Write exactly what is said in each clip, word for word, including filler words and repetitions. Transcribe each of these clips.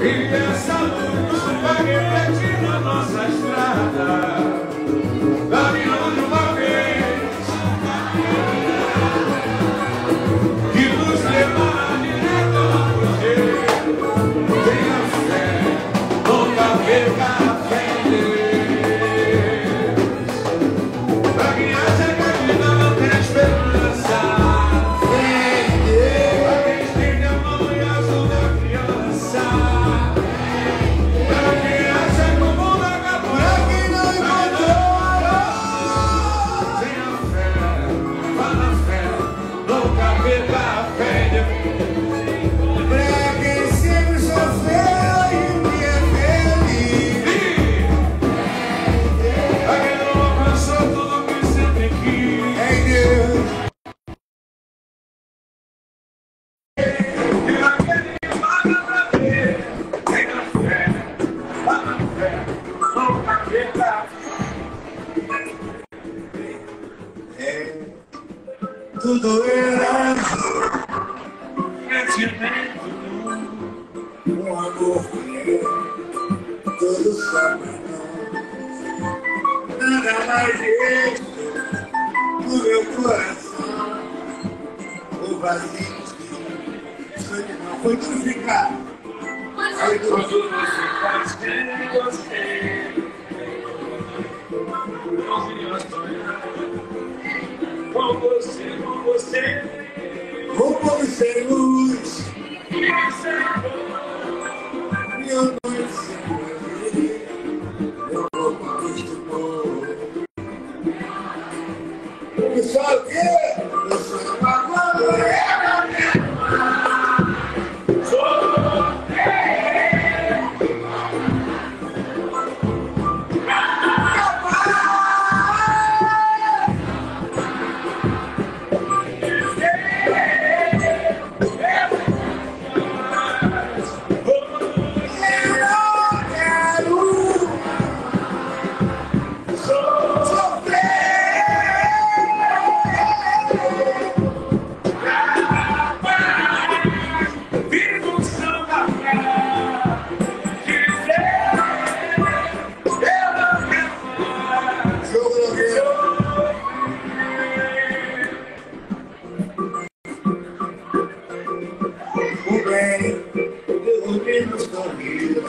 E essa luz vai refletir na nossa estrada, caminhando uma vez, que nos levará direto a você. Tenha fé, nunca perca a fé em Deus. Pra quem acha que a vida não tem esperança, fé em Deus. Pra quem estende a mão e ajuda a criança, pra quem acha que o mundo acabou, pra quem não encontrou, tenha fé, vá na fé, nunca perca a fé em Deus. Pra quem sempre sofreu e um dia é feliz, Pra quem não alcançou tudo que sempre quis, é em Deus. e pra quem ninguém paga pra ver, tenha fé, vá na fé, nunca perca a fé. É, tudo era Sentimento um amor fiel, todo só pra nós. Nada mais deixa no meu coração o vazio que só que não foi ficar. Aí tu quando você faz quem você não vinha sonhar com você, com você. vou por sem luz Isso é bom. e eu não sei meu corpo acostumou. E só que eu sou uma glória. Vivo samba pra dizer, eu não quero mais. O bem, derrubei nos sorrisos.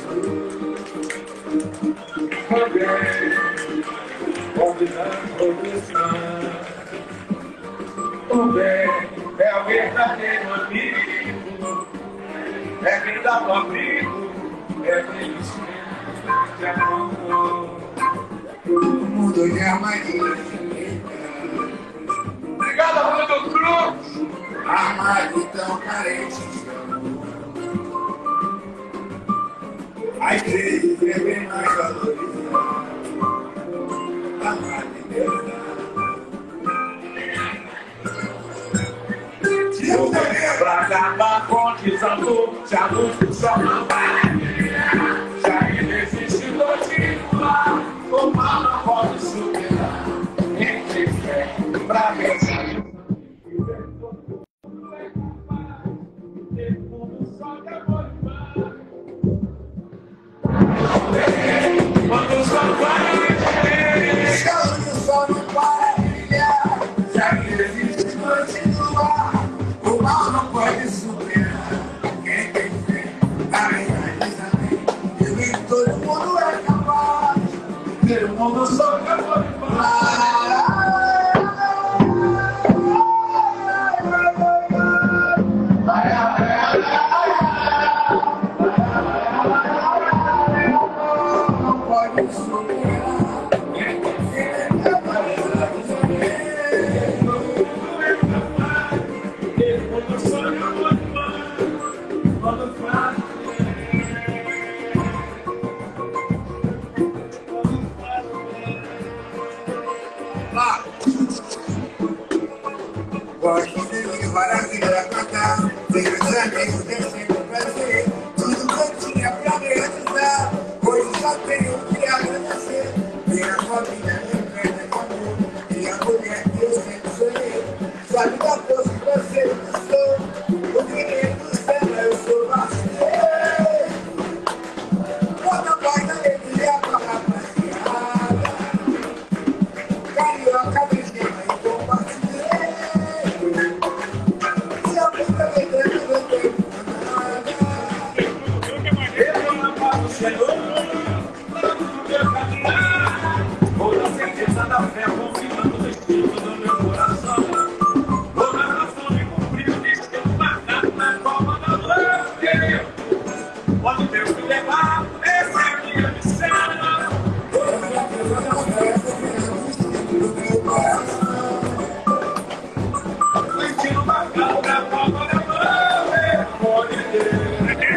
O bem é o verdadeiro amigo, é quem dá o abrigo, é quem estende a mão. O mundo de armadilha. Obrigado, Bruno Cruz. Armado tão carente de amor. Às vezes é bem mais valorizado. Amar de verdade. Se o bem é pra acabar com desamor, se a luz do sol não vai brilhar, já existe motivo lá, o mal não pode superar. Quem tem fé pra pensar no quando o sol vai brilhar, Chama que o sol não para de brilhar. Já que existe noite no ar, o mal não pode superar. Quem tem fé, a verdade também. Eu vi que todo mundo é capaz. o mundo só acabou de falar. Não pode superar. Quem tem fé, a verdade também. O mundo só acabou de falar. Quando faz Lá. Gosto de mim, maravilha cantar. Tenho os amigos, descendo prazer. Tudo que eu tinha pra me realizar. Hoje só tenho que agradecer. Minha família, minha perna de amor. Minha mulher que eu sempre sonhei. Sabe da força que você me sou. O dinheiro do céu, eu sou você. Senhor, no meu caminhar, vou na certeza da fé, confiando no Espírito do meu coração. Vou na razão de cumprir o destino marcado na palma da mão. Quando Deus me levar, essa é a minha missão. O destino marcado na palma da mão. Pode ter.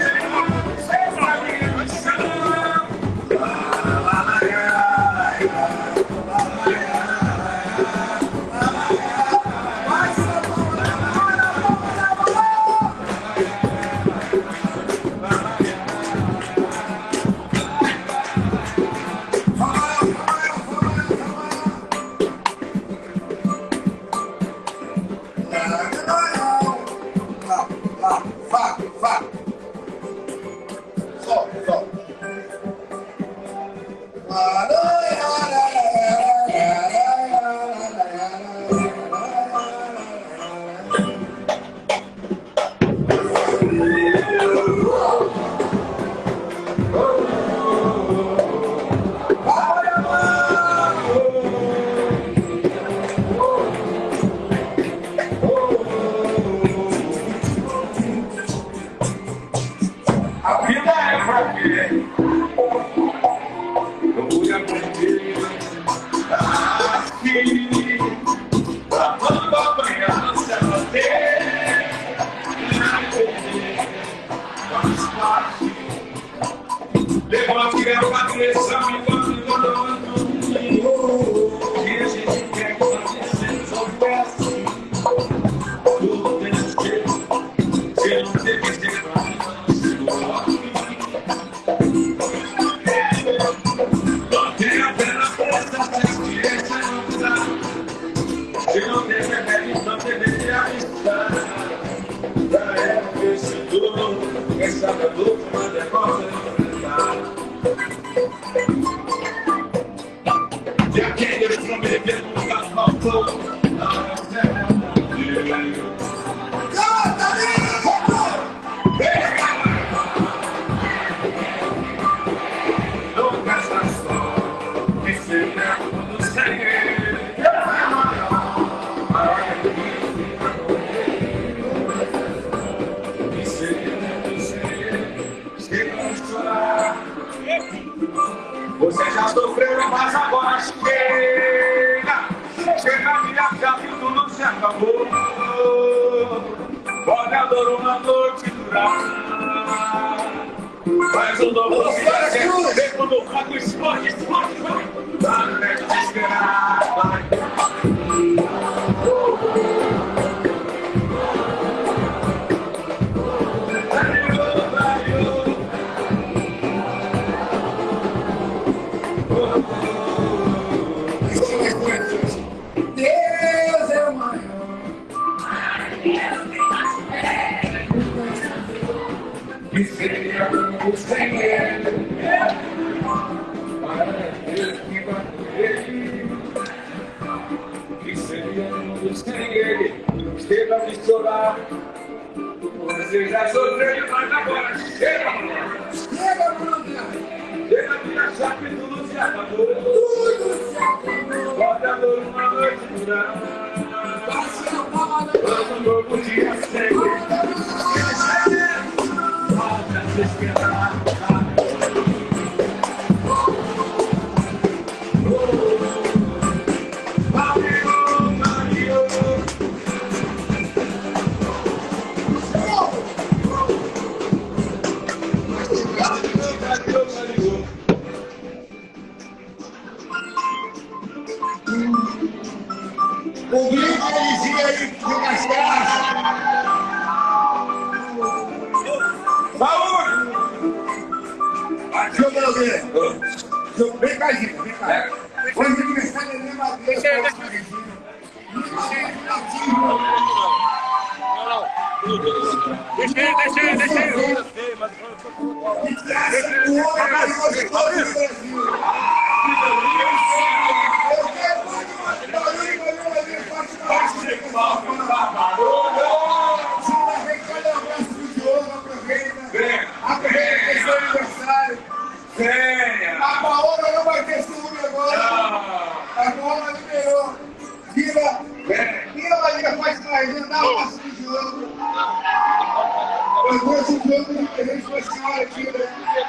Você já sofreu, mas agora chega. Chega, minha chave, tudo se acabou. Pode a dor uma noite durar. Mas o novo dia é tempo do fogo, explode, explode, explode. Dá no medo de esperar. Deus é o maior. Que seria o Senhor. Para Deus que vai por ele. Que seria o Senhor. Chega de chorar. Você já sofreu, mas agora chega. Chega, Bruno. Chega de achar que tudo se acabou. Tudo se acabou. Pode a dor uma noite durar. Passe a bola. Mas um novo dia segue. Volta a se esperar. O grito ele dizia aí que fica as caras. Saúde! Deixa eu ver. Vem cá, Gina, vem cá. Hoje é aniversário da minha madrinha. Deixa eu ver. Deixa ele, deixa ele, deixa ele. O homem mais gostoso do Brasil. Eu quero muito mais barulho, barulho, barulho, barulho, barulho. Se não arrecada, um abraço pro Diogo, aproveita. Aproveita que é seu aniversário. Mas hoje o jogo é diferente da senhora aqui, né?